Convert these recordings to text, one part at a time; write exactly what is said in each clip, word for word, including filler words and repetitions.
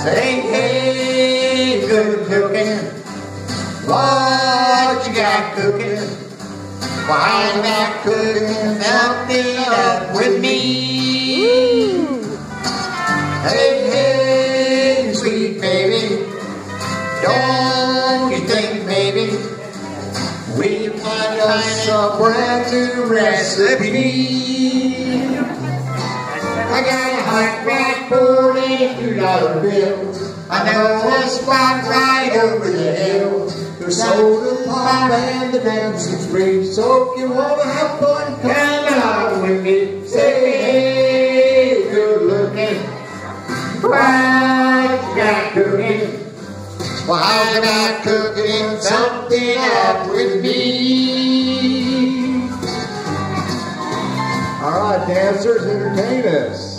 Hey, hey, good looking, what you got cooking? Why you got cooking something up with me? Woo. Hey, hey, sweet baby, don't you think maybe we might find some brand new recipe? I got a hot rod for a two dollar bill. I know a spot right over the hill. The soda pop and the dancing's free. So if you wanna have fun, come along with me. Say hey, good looking, what you got cooking? Why you got cooking something up with me? All right, dancers, entertain us.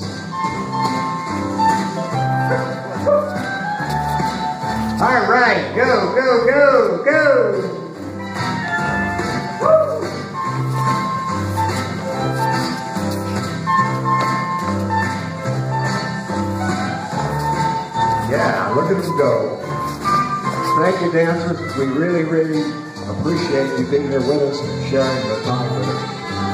All right, go, go, go, go. Woo. Yeah, look at them go. Thank you, dancers. We really, really appreciate you being here with us and sharing your time with us.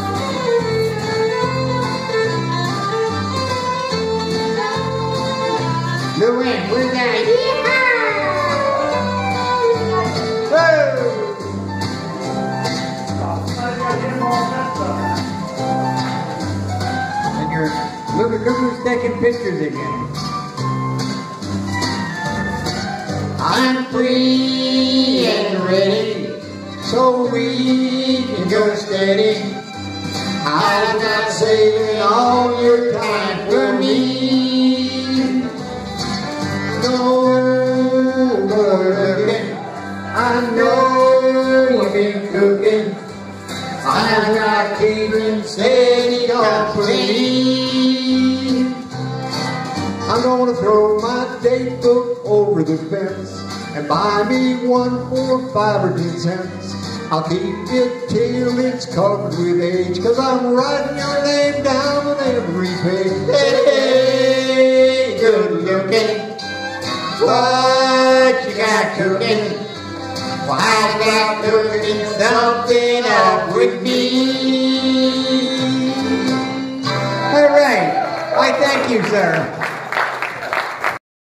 Luann, we're going. Yeehaw! Whoa! And your little cuckoo's taking pictures again. I'm free and ready, so we can go steady. I'm not saving all your time for me. No more looking, I know you've been cooking. I'm not keeping steady company. I'm gonna throw my date book over the fence and buy me one for five or ten cents. I'll keep it till it's covered with age, cause I'm writing your name down on every page. Hey, good looking, what you got cooking? Why you got cooking something up with me? All right, I thank you, sir.